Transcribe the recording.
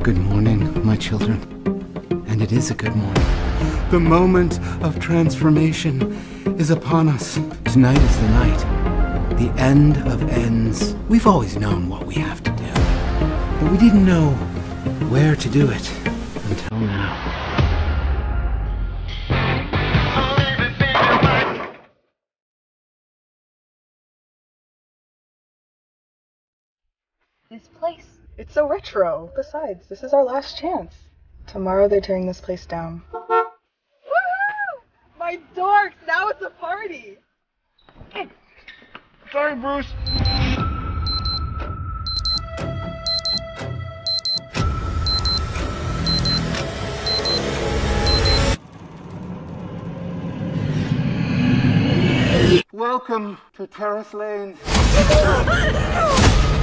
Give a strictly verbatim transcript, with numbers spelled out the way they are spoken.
Good morning, my children. And it is a good morning. The moment of transformation is upon us. Tonight is the night. The end of ends. We've always known what we have to do, but we didn't know where to do it until now. This place. It's so retro. Besides, this is our last chance. Tomorrow they're tearing this place down. Woohoo! My dorks! Now it's a party! Sorry, Bruce. Welcome to Terrace Lanes.